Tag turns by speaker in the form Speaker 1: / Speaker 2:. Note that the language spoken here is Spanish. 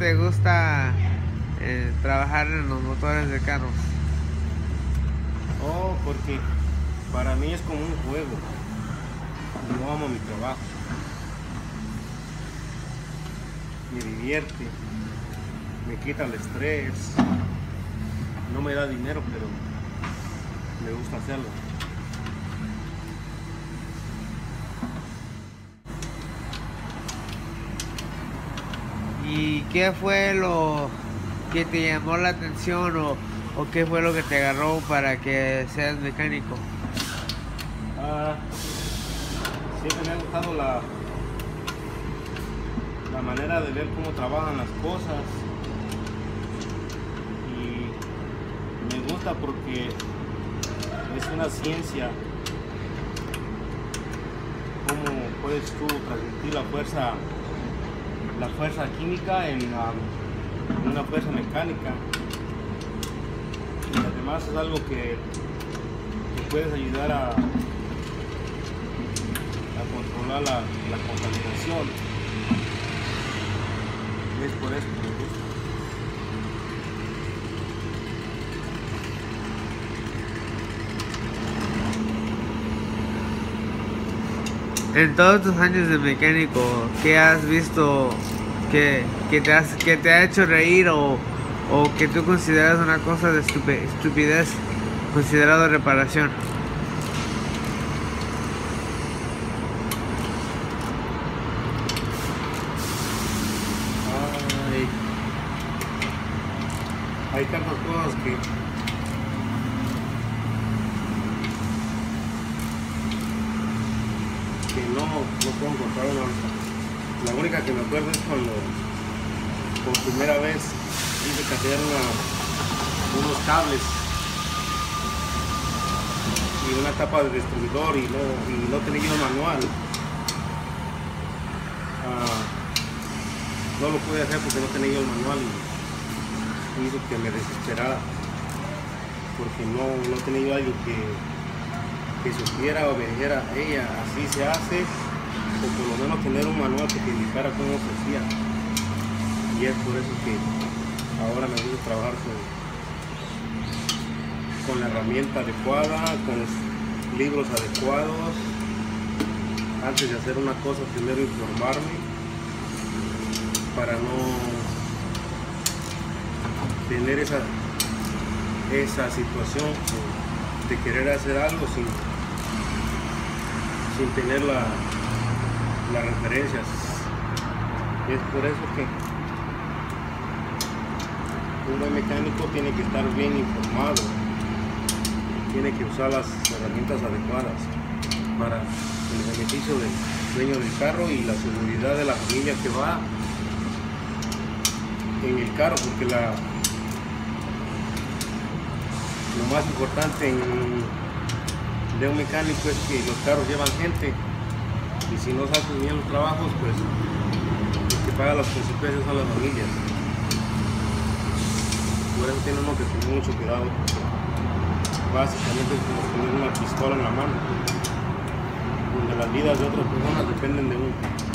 Speaker 1: te gusta trabajar en los motores de carros?
Speaker 2: Oh, porque para mí es como un juego. Yo amo mi trabajo. Me divierte, me quita el estrés. No me da dinero, pero me gusta hacerlo.
Speaker 1: ¿Y qué fue lo que te llamó la atención o qué fue lo que te agarró para que seas mecánico?
Speaker 2: Siempre me ha gustado la manera de ver cómo trabajan las cosas, y me gusta porque es una ciencia. Cómo puedes tú transmitir la fuerza química en una fuerza mecánica, y además es algo que puedes ayudar a controlar la contaminación. Es por eso que me gusta.
Speaker 1: En todos tus años de mecánico, ¿qué has visto que te ha hecho reír o que tú consideras una cosa de estupidez considerado reparación?
Speaker 2: Hay tantas cosas que no puedo encontrar una. La única que me acuerdo es cuando por primera vez hice cambiar unos cables y una tapa de distribuidor y no tenía yo el manual. No lo pude hacer porque no tenía yo el manual, y hizo que me desesperara porque no tenía yo alguien que supiera o me dijera: ella, así se hace, o por lo menos tener un manual que te indicara cómo se hacía. Y es por eso que ahora me gusta trabajar con la herramienta adecuada, con los libros adecuados. Antes de hacer una cosa, primero informarme para no tener esa situación de querer hacer algo sin tener las referencias. Es por eso que un buen mecánico tiene que estar bien informado, tiene que usar las herramientas adecuadas para el beneficio del dueño del carro y la seguridad de la familia que va en el carro, porque lo más importante de un mecánico es que los carros llevan gente, y si no se hacen bien los trabajos, pues el que paga las consecuencias son las familias. Por eso tiene uno que tener mucho cuidado, porque básicamente es como tener una pistola en la mano, donde las vidas de otras personas dependen de uno.